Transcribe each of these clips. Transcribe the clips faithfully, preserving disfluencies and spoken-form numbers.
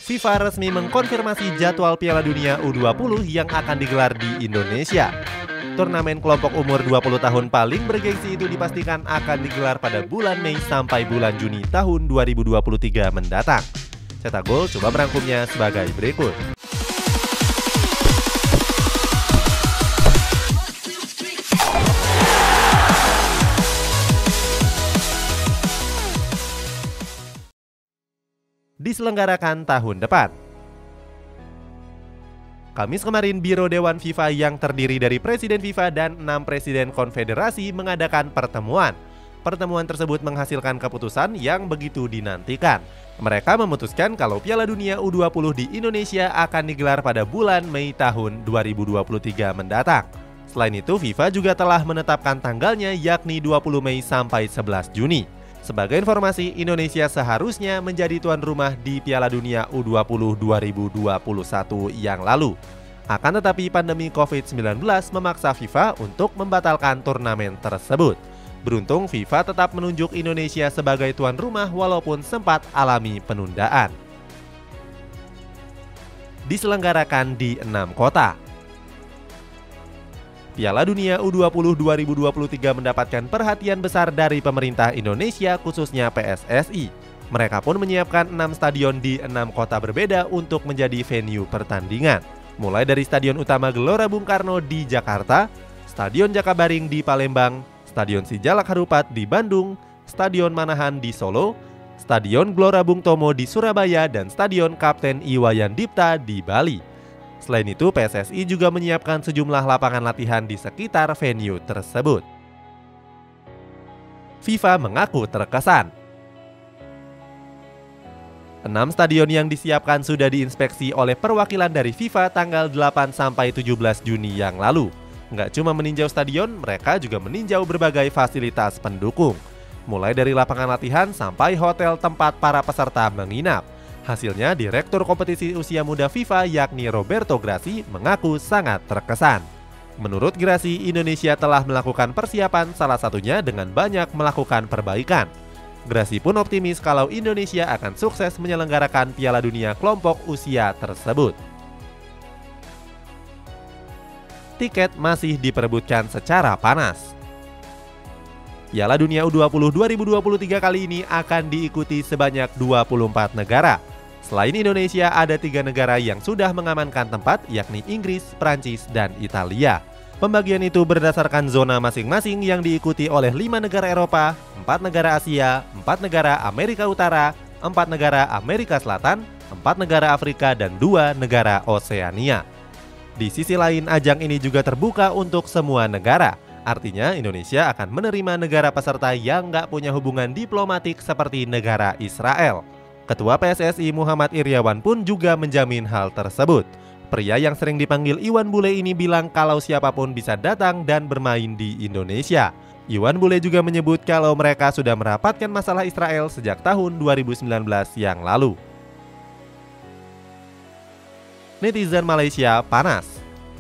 FIFA resmi mengkonfirmasi jadwal Piala Dunia U dua puluh yang akan digelar di Indonesia. Turnamen kelompok umur dua puluh tahun paling bergengsi itu dipastikan akan digelar pada bulan Mei sampai bulan Juni tahun dua ribu dua puluh tiga mendatang. Cetak Gol coba merangkumnya sebagai berikut. Diselenggarakan tahun depan. Kamis kemarin, Biro Dewan FIFA yang terdiri dari Presiden FIFA dan enam Presiden Konfederasi mengadakan pertemuan. Pertemuan tersebut menghasilkan keputusan yang begitu dinantikan. Mereka memutuskan kalau Piala Dunia U dua puluh di Indonesia akan digelar pada bulan Mei tahun dua ribu dua puluh tiga mendatang. Selain itu, FIFA juga telah menetapkan tanggalnya yakni dua puluh Mei sampai sebelas Juni. Sebagai informasi, Indonesia seharusnya menjadi tuan rumah di Piala Dunia U dua puluh dua ribu dua puluh satu yang lalu. Akan tetapi pandemi covid sembilan belas memaksa FIFA untuk membatalkan turnamen tersebut. Beruntung FIFA tetap menunjuk Indonesia sebagai tuan rumah walaupun sempat alami penundaan. Diselenggarakan di enam kota. Piala Dunia U dua puluh dua ribu dua puluh tiga mendapatkan perhatian besar dari pemerintah Indonesia khususnya P S S I. Mereka pun menyiapkan enam stadion di enam kota berbeda untuk menjadi venue pertandingan. Mulai dari Stadion Utama Gelora Bung Karno di Jakarta, Stadion Jakabaring di Palembang, Stadion Sijalak Harupat di Bandung, Stadion Manahan di Solo, Stadion Gelora Bung Tomo di Surabaya, dan Stadion Kapten Iwayan Dipta di Bali. Selain itu, P S S I juga menyiapkan sejumlah lapangan latihan di sekitar venue tersebut. FIFA mengaku terkesan. Enam stadion yang disiapkan sudah diinspeksi oleh perwakilan dari FIFA tanggal delapan sampai tujuh belas Juni yang lalu. Nggak cuma meninjau stadion, mereka juga meninjau berbagai fasilitas pendukung. Mulai dari lapangan latihan sampai hotel tempat para peserta menginap. Hasilnya, Direktur Kompetisi Usia Muda FIFA yakni Roberto Grassi mengaku sangat terkesan. Menurut Grassi, Indonesia telah melakukan persiapan salah satunya dengan banyak melakukan perbaikan. Grassi pun optimis kalau Indonesia akan sukses menyelenggarakan Piala Dunia kelompok usia tersebut. Tiket masih diperebutkan secara panas. Piala Dunia U dua puluh dua ribu dua puluh tiga kali ini akan diikuti sebanyak dua puluh empat negara. Selain Indonesia, ada tiga negara yang sudah mengamankan tempat, yakni Inggris, Prancis, dan Italia. Pembagian itu berdasarkan zona masing-masing yang diikuti oleh lima negara Eropa, empat negara Asia, empat negara Amerika Utara, empat negara Amerika Selatan, empat negara Afrika, dan dua negara Oseania. Di sisi lain, ajang ini juga terbuka untuk semua negara. Artinya, Indonesia akan menerima negara peserta yang nggak punya hubungan diplomatik seperti negara Israel. Ketua P S S I Muhammad Iryawan pun juga menjamin hal tersebut. Pria yang sering dipanggil Iwan Bule ini bilang kalau siapapun bisa datang dan bermain di Indonesia. Iwan Bule juga menyebut kalau mereka sudah merapatkan masalah Israel sejak tahun dua ribu sembilan belas yang lalu. Netizen Malaysia panas.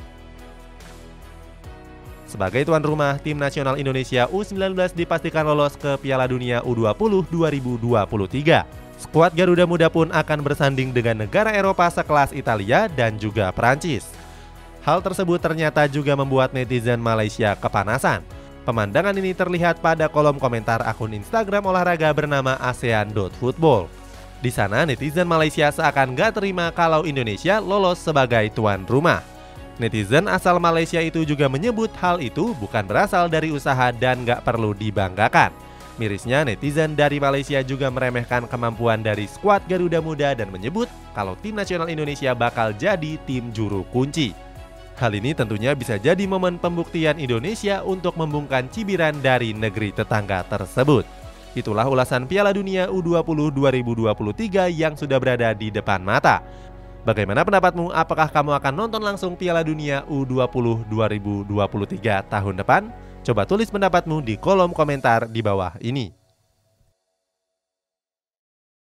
Sebagai tuan rumah, tim nasional Indonesia U sembilan belas dipastikan lolos ke Piala Dunia U dua puluh dua ribu dua puluh tiga. Skuad Garuda Muda pun akan bersanding dengan negara Eropa sekelas Italia dan juga Prancis. Hal tersebut ternyata juga membuat netizen Malaysia kepanasan. Pemandangan ini terlihat pada kolom komentar akun Instagram olahraga bernama asean dot football. Di sana, netizen Malaysia seakan gak terima kalau Indonesia lolos sebagai tuan rumah. Netizen asal Malaysia itu juga menyebut hal itu bukan berasal dari usaha dan gak perlu dibanggakan. Mirisnya, netizen dari Malaysia juga meremehkan kemampuan dari skuad Garuda Muda dan menyebut kalau tim nasional Indonesia bakal jadi tim juru kunci. Hal ini tentunya bisa jadi momen pembuktian Indonesia untuk membungkam cibiran dari negeri tetangga tersebut. Itulah ulasan Piala Dunia U dua puluh dua ribu dua puluh tiga yang sudah berada di depan mata. Bagaimana pendapatmu? Apakah kamu akan nonton langsung Piala Dunia U dua puluh dua ribu dua puluh tiga tahun depan? Coba tulis pendapatmu di kolom komentar di bawah ini.